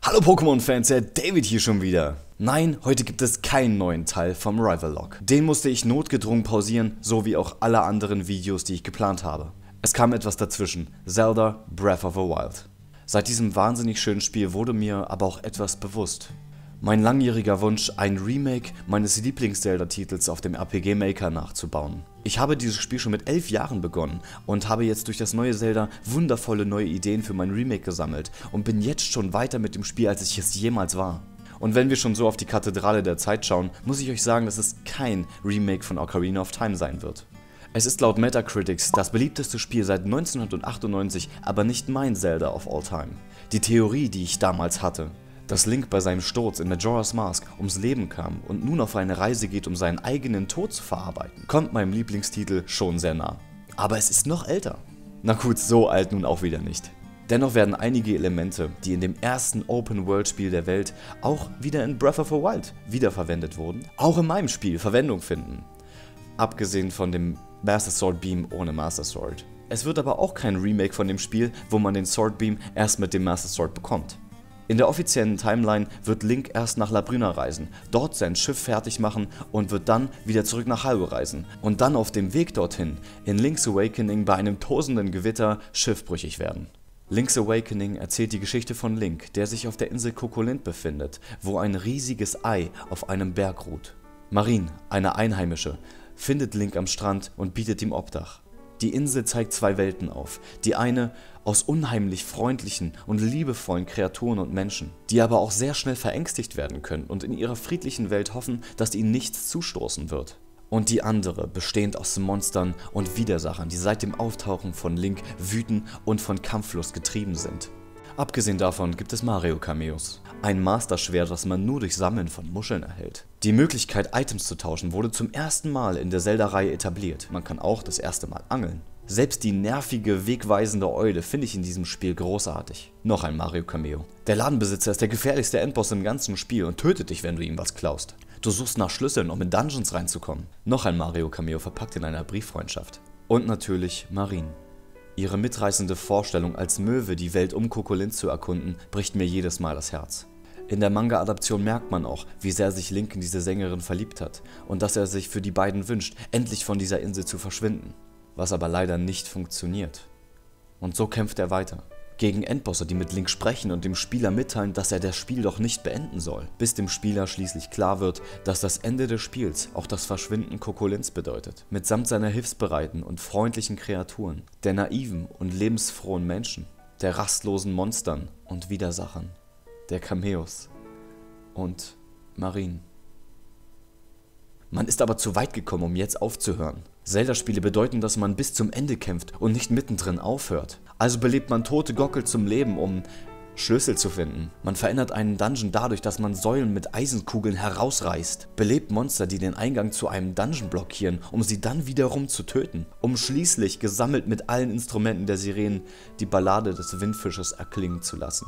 Hallo Pokémon-Fans, der David hier schon wieder. Nein, heute gibt es keinen neuen Teil vom Rivalock. Den musste ich notgedrungen pausieren, so wie auch alle anderen Videos, die ich geplant habe. Es kam etwas dazwischen, Zelda Breath of the Wild. Seit diesem wahnsinnig schönen Spiel wurde mir aber auch etwas bewusst. Mein langjähriger Wunsch, ein Remake meines Lieblings-Zelda-Titels auf dem RPG Maker nachzubauen. Ich habe dieses Spiel schon mit 11 Jahren begonnen und habe jetzt durch das neue Zelda wundervolle neue Ideen für mein Remake gesammelt und bin jetzt schon weiter mit dem Spiel, als ich es jemals war. Und wenn wir schon so auf die Kathedrale der Zeit schauen, muss ich euch sagen, dass es kein Remake von Ocarina of Time sein wird. Es ist laut Metacritics das beliebteste Spiel seit 1998, aber nicht mein Zelda of all time. Die Theorie, die ich damals hatte, dass Link bei seinem Sturz in Majora's Mask ums Leben kam und nun auf eine Reise geht, um seinen eigenen Tod zu verarbeiten, kommt meinem Lieblingstitel schon sehr nah. Aber es ist noch älter. Na gut, so alt nun auch wieder nicht. Dennoch werden einige Elemente, die in dem ersten Open-World-Spiel der Welt auch wieder in Breath of the Wild wiederverwendet wurden, auch in meinem Spiel Verwendung finden. Abgesehen von dem Master Sword Beam ohne Master Sword. Es wird aber auch kein Remake von dem Spiel, wo man den Sword Beam erst mit dem Master Sword bekommt. In der offiziellen Timeline wird Link erst nach Labrynna reisen, dort sein Schiff fertig machen und wird dann wieder zurück nach Hyrule reisen und dann auf dem Weg dorthin in Link's Awakening bei einem tosenden Gewitter schiffbrüchig werden. Link's Awakening erzählt die Geschichte von Link, der sich auf der Insel Kokolint befindet, wo ein riesiges Ei auf einem Berg ruht. Marine, eine Einheimische, findet Link am Strand und bietet ihm Obdach. Die Insel zeigt zwei Welten auf, die eine aus unheimlich freundlichen und liebevollen Kreaturen und Menschen, die aber auch sehr schnell verängstigt werden können und in ihrer friedlichen Welt hoffen, dass ihnen nichts zustoßen wird. Und die andere, bestehend aus Monstern und Widersachern, die seit dem Auftauchen von Link wüten und von Kampflust getrieben sind. Abgesehen davon gibt es Mario-Cameos. Ein Master-Schwert, das man nur durch Sammeln von Muscheln erhält. Die Möglichkeit, Items zu tauschen, wurde zum ersten Mal in der Zelda-Reihe etabliert. Man kann auch das erste Mal angeln. Selbst die nervige, wegweisende Eule finde ich in diesem Spiel großartig. Noch ein Mario-Cameo. Der Ladenbesitzer ist der gefährlichste Endboss im ganzen Spiel und tötet dich, wenn du ihm was klaust. Du suchst nach Schlüsseln, um in Dungeons reinzukommen. Noch ein Mario-Cameo verpackt in einer Brieffreundschaft. Und natürlich Marine. Ihre mitreißende Vorstellung, als Möwe die Welt um Kokolint zu erkunden, bricht mir jedes Mal das Herz. In der Manga-Adaption merkt man auch, wie sehr sich Link in diese Sängerin verliebt hat und dass er sich für die beiden wünscht, endlich von dieser Insel zu verschwinden. Was aber leider nicht funktioniert. Und so kämpft er weiter. Gegen Endbosse, die mit Link sprechen und dem Spieler mitteilen, dass er das Spiel doch nicht beenden soll. Bis dem Spieler schließlich klar wird, dass das Ende des Spiels auch das Verschwinden Kokolints bedeutet. Mitsamt seiner hilfsbereiten und freundlichen Kreaturen, der naiven und lebensfrohen Menschen, der rastlosen Monstern und Widersachern, der Cameos und Marine. Man ist aber zu weit gekommen, um jetzt aufzuhören. Zelda-Spiele bedeuten, dass man bis zum Ende kämpft und nicht mittendrin aufhört. Also belebt man tote Gockel zum Leben, um Schlüssel zu finden. Man verändert einen Dungeon dadurch, dass man Säulen mit Eisenkugeln herausreißt. Belebt Monster, die den Eingang zu einem Dungeon blockieren, um sie dann wiederum zu töten. Um schließlich, gesammelt mit allen Instrumenten der Sirenen, die Ballade des Windfisches erklingen zu lassen.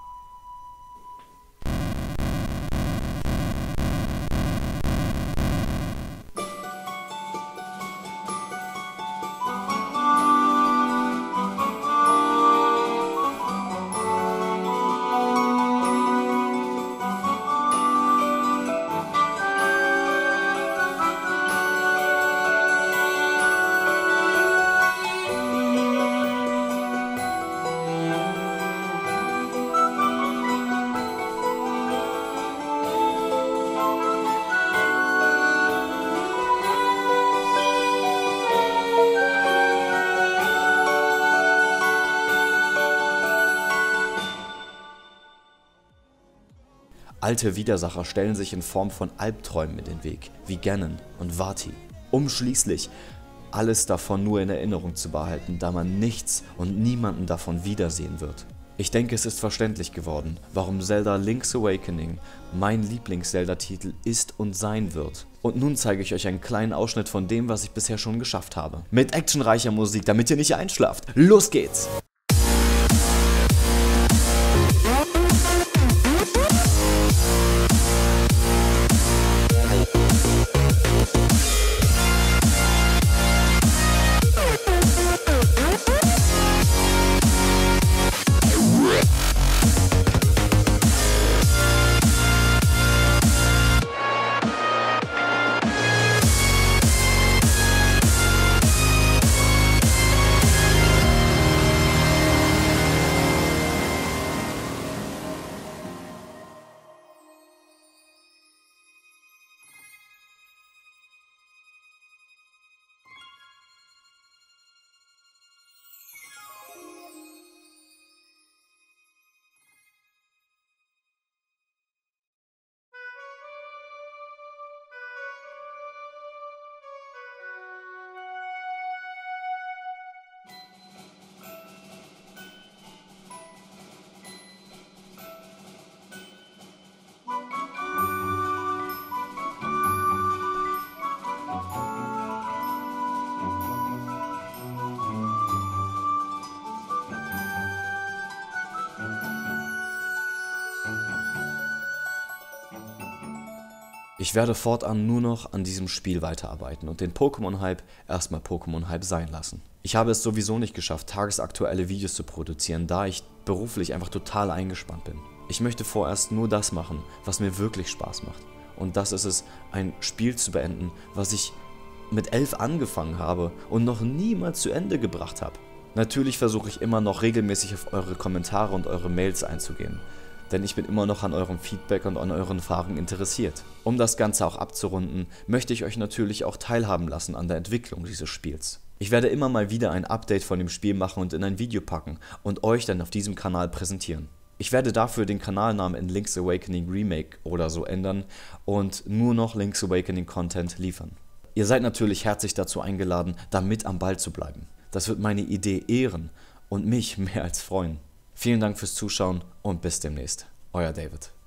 Alte Widersacher stellen sich in Form von Albträumen in den Weg, wie Ganon und Vati, um schließlich alles davon nur in Erinnerung zu behalten, da man nichts und niemanden davon wiedersehen wird. Ich denke, es ist verständlich geworden, warum Zelda Link's Awakening mein Lieblings-Zelda-Titel ist und sein wird. Und nun zeige ich euch einen kleinen Ausschnitt von dem, was ich bisher schon geschafft habe. Mit actionreicher Musik, damit ihr nicht einschlaft. Los geht's! Ich werde fortan nur noch an diesem Spiel weiterarbeiten und den Pokémon-Hype erstmal Pokémon-Hype sein lassen. Ich habe es sowieso nicht geschafft, tagesaktuelle Videos zu produzieren, da ich beruflich einfach total eingespannt bin. Ich möchte vorerst nur das machen, was mir wirklich Spaß macht. Und das ist es, ein Spiel zu beenden, was ich mit 11 angefangen habe und noch niemals zu Ende gebracht habe. Natürlich versuche ich immer noch regelmäßig auf eure Kommentare und eure Mails einzugehen, denn ich bin immer noch an eurem Feedback und an euren Fragen interessiert. Um das Ganze auch abzurunden, möchte ich euch natürlich auch teilhaben lassen an der Entwicklung dieses Spiels. Ich werde immer mal wieder ein Update von dem Spiel machen und in ein Video packen und euch dann auf diesem Kanal präsentieren. Ich werde dafür den Kanalnamen in Link's Awakening Remake oder so ändern und nur noch Link's Awakening Content liefern. Ihr seid natürlich herzlich dazu eingeladen, da mit am Ball zu bleiben. Das wird meine Idee ehren und mich mehr als freuen. Vielen Dank fürs Zuschauen und bis demnächst. Euer David.